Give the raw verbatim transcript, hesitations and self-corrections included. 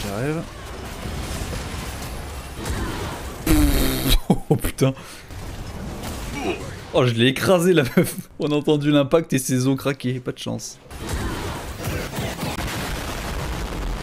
J'arrive. Oh putain. Oh, je l'ai écrasé la meuf. On a entendu l'impact et ses os craquer, pas de chance.